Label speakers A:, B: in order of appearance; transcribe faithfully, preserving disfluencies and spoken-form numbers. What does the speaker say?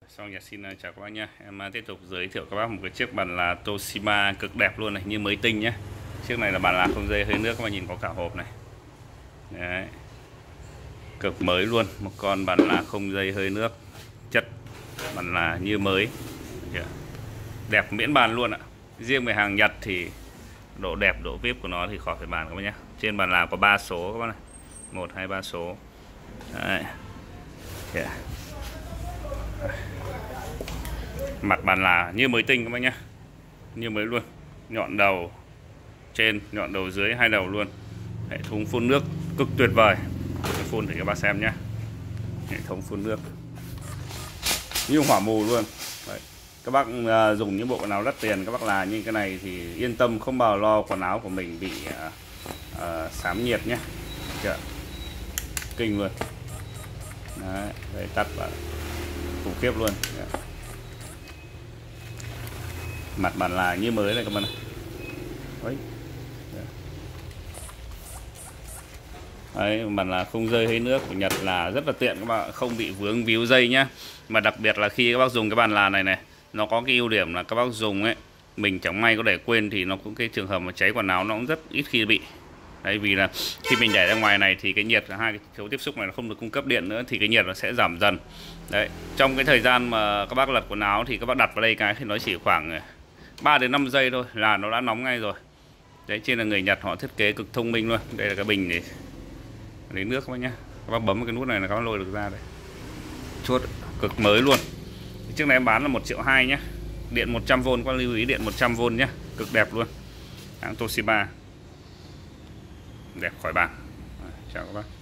A: Sau nhà xin chào các bác nhé. Em tiếp tục giới thiệu các bác một cái chiếc bàn là Toshiba cực đẹp luôn này, như mới tinh nhé. Chiếc này là bàn là không dây hơi nước, các bác nhìn có cả hộp này. Đấy. Cực mới luôn, một con bàn là không dây hơi nước, chất bàn là như mới. Đẹp miễn bàn luôn ạ. Riêng về hàng Nhật thì độ đẹp, độ vip của nó thì khỏi phải bàn các bác nhé. Trên bàn là có ba số các bác này. một hai ba số. Đấy. Yeah. Mặt bàn là như mới tinh các bác nhé, như mới luôn, nhọn đầu trên, nhọn đầu dưới, hai đầu luôn. Hệ thống phun nước cực tuyệt vời, phun để các bác xem nhé. Hệ thống phun nước như hỏa mù luôn. Đấy. Các bác uh, dùng những bộ quần áo đắt tiền, các bác là như cái này thì yên tâm, không bao lo quần áo của mình bị uh, uh, xám nhiệt nhé. Chưa? Kinh luôn. Đấy, đây tắt vào khủng khiếp luôn. Đấy. Mặt bàn là như mới này các bạn. Đấy. Đấy, bàn là không dây hơi nước của Nhật là rất là tiện các bạn, không bị vướng víu dây nhá. Mà đặc biệt là khi các bác dùng cái bàn là này này, nó có cái ưu điểm là các bác dùng ấy, mình chẳng may có để quên thì nó cũng cái trường hợp mà cháy quần áo nó cũng rất ít khi bị. Đấy, vì là khi mình để ra ngoài này thì cái nhiệt, hai cái chỗ tiếp xúc này nó không được cung cấp điện nữa thì cái nhiệt nó sẽ giảm dần. Đấy, trong cái thời gian mà các bác lật quần áo thì các bác đặt vào đây cái thì nó chỉ khoảng ba đến năm giây thôi là nó đã nóng ngay rồi. Đấy, trên là người Nhật họ thiết kế cực thông minh luôn. Đây là cái bình để lấy nước các bác nhá. Các bác bấm cái nút này là các bác lôi được ra đấy. Chốt cực mới luôn. Chiếc này em bán là một triệu hai nhá. Điện một trăm vôn, các bác lưu ý điện một trăm vôn nhá. Cực đẹp luôn. Hãng Toshiba. Đẹp khỏi bàn. Chào các bác.